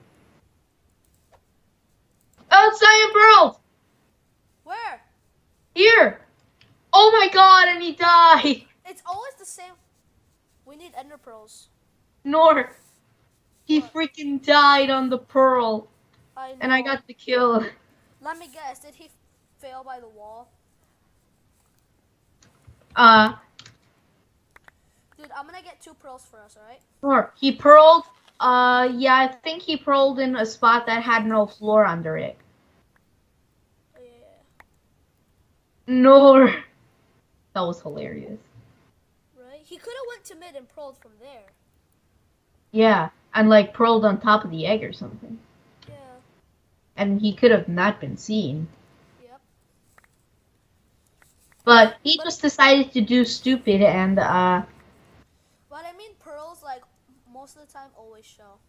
Oh, Cyan Pearl! Where? Here! Oh my god, and he died! It's always the same. We need ender pearls. Nor. He What? freaking died on the pearl. I know. And I got the kill. Let me guess. Did he fail by the wall? Dude, I'm gonna get 2 pearls for us, alright? Nor. He pearled, yeah, I think he pearled in a spot that had no floor under it. Oh, yeah. Nor. That was hilarious. Right? He could have went to mid and pearled from there. Yeah, and like pearled on top of the egg or something. Yeah. And he could have not been seen. Yep. But he just decided to do stupid and, But I mean, pearls, like, most of the time always show.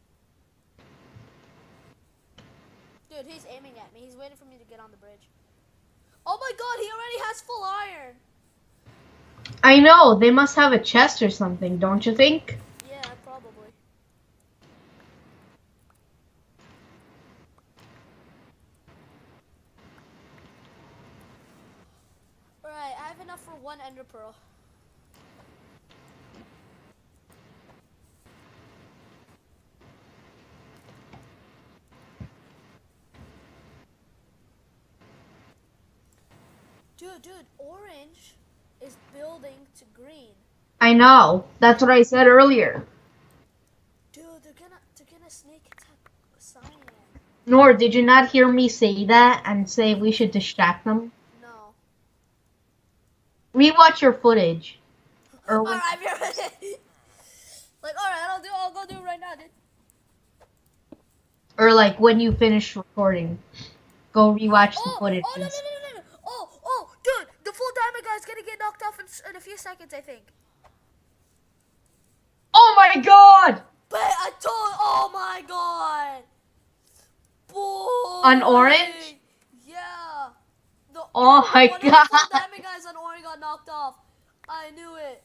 Dude, he's aiming at me. He's waiting for me to get on the bridge. Oh my god, he already has full iron! I know, they must have a chest or something, don't you think? Yeah, probably. Alright, I have enough for 1 ender pearl. Dude, orange is building to green. I know. That's what I said earlier. Dude, they're gonna sneak attack cyan. Nor, did you not hear me say that and say we should distract them? No. Rewatch your footage. Or when, Alright, like, alright, I'll go do it right now, dude. or like when you finish recording, go rewatch the Oh, footage. no. Oh, dude, the full diamond guy's gonna get knocked off in a few seconds, I think. Oh my god! But I told, oh my god. Boy. On orange? Yeah. Oh my One of the god! full diamond guys on orange got knocked off. I knew it.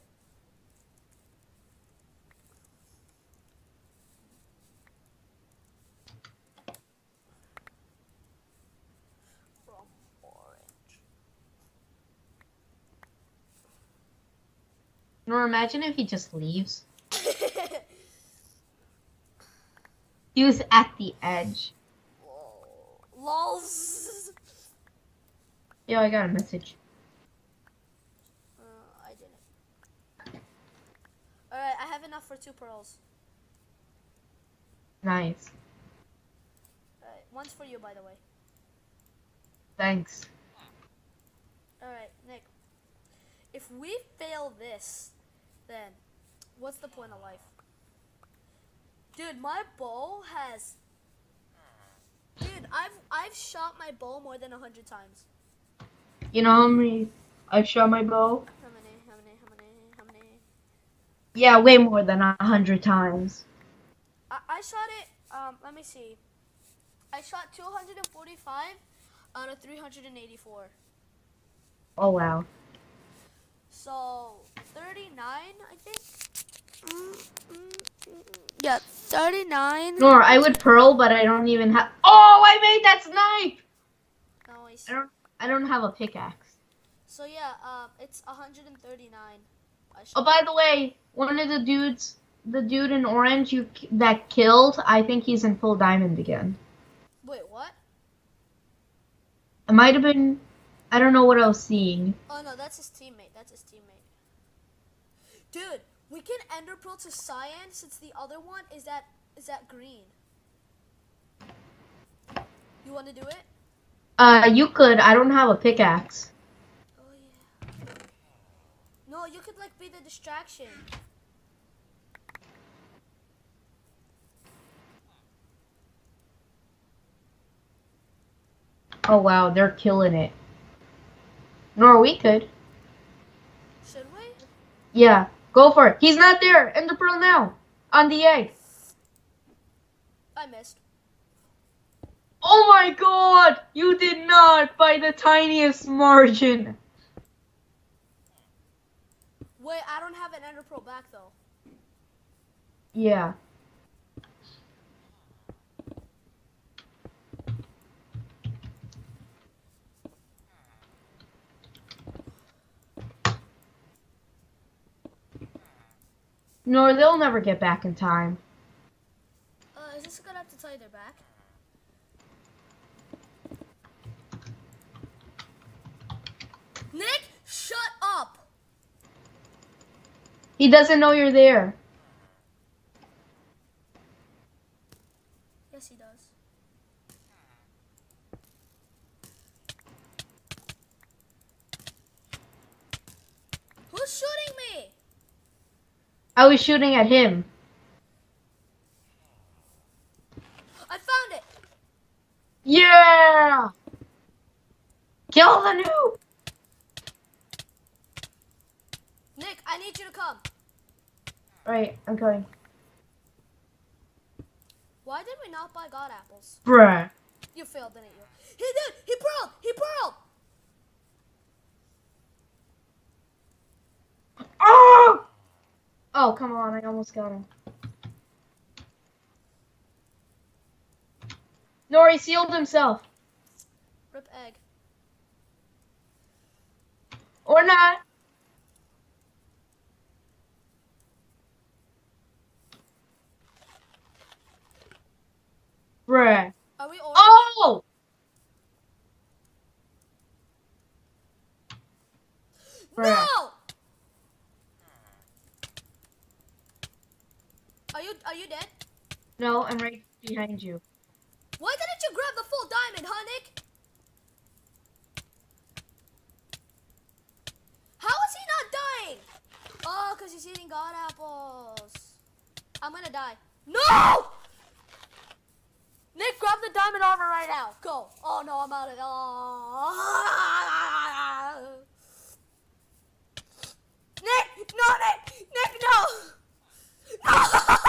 From orange. Nor, imagine if he just leaves. He was at the edge. Lols. Yo, I got a message. I didn't. Alright, I have enough for 2 pearls. Nice. Alright, one's for you, by the way. Thanks. Alright, Nick. If we fail this, then what's the point of life? Dude, my bow has... Dude, I've shot my bow more than 100 times. You know how many I've shot my bow? How many? Yeah, way more than 100 times. I shot it, let me see. I shot 245 out of 384. Oh wow. So, 39, I think? Yeah, 39. Nor, I would pearl, but I don't even have. Oh, I made that snipe! Nice. I don't have a pickaxe. So yeah, it's 139. Oh, by the way, one of the dudes, the dude in orange that killed, I think he's in full diamond again. Wait, what? It might have been. I don't know what I was seeing. Oh no, that's his teammate. Dude, we can ender pearl to cyan since the other one is that green. You want to do it? You could. I don't have a pickaxe. Oh yeah. No, you could like be the distraction. Oh wow, they're killing it. Nor we could. Should we? Yeah, go for it. He's not there. Ender pearl now. On the egg. I missed. Oh my god! You did not by the tiniest margin. Wait, I don't have an ender pearl back though. Yeah. No, they'll never get back in time. Is this gonna have to tell you they're back? Nick, shut up! He doesn't know you're there. Yes, he does. Who's shooting me? I was shooting at him. I found it! Yeah! Kill the noob! Nick, I need you to come. Right, I'm coming. Why did we not buy God apples? Bruh. You failed, didn't you? He did! He pearled! He pearled! Oh! Oh, come on, I almost got him. Nor, he sealed himself. Rip egg. Or not. Bruh. Are we orange? Oh! No, I'm right behind you. Why didn't you grab the full diamond, huh, Nick? How is he not dying? Oh, because he's eating god apples. I'm gonna die. No! Nick, grab the diamond armor right now. Go. Oh, no, I'm out of it. Oh. Nick! No, Nick! Nick, no! No!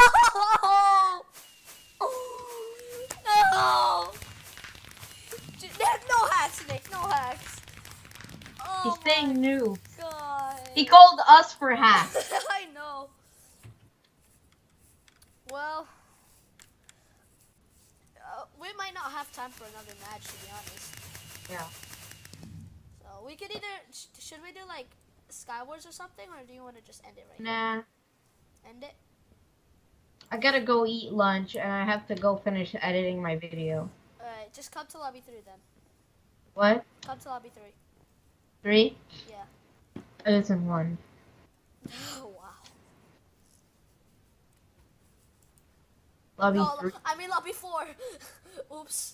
No! Nick, no hacks, Nick. No hacks. Oh, He's saying new. God. He called us for hacks. I know. Well, we might not have time for another match, to be honest. Yeah. So we could either, should we do like Skywars or something, or do you want to just end it right Nah. now? End it? I gotta go eat lunch and I have to go finish editing my video. Alright, just come to lobby 3 then. What? Come to lobby 3. 3? Yeah. It's in 1. Oh, wow. Lobby No, 3. I mean lobby 4. Oops.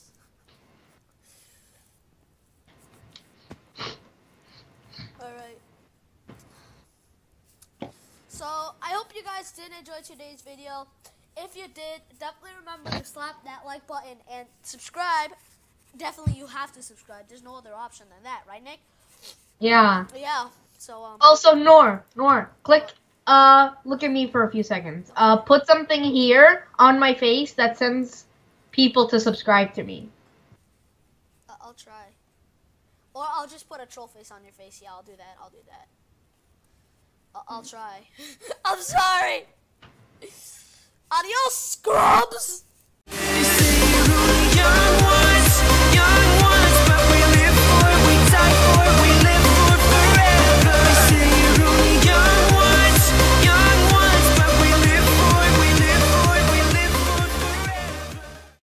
Alright. So, I hope you guys did enjoy today's video. If you did, definitely remember to slap that like button and subscribe. Definitely you have to subscribe. There's no other option than that, right, Nick? Yeah. Yeah. So, Also, Nor, click, look at me for a few seconds. Put something here on my face that sends people to subscribe to me. I'll try. Or I'll just put a troll face on your face. Yeah, I'll do that. I'll do that. I'll try. I'm sorry. Adios, scrubs!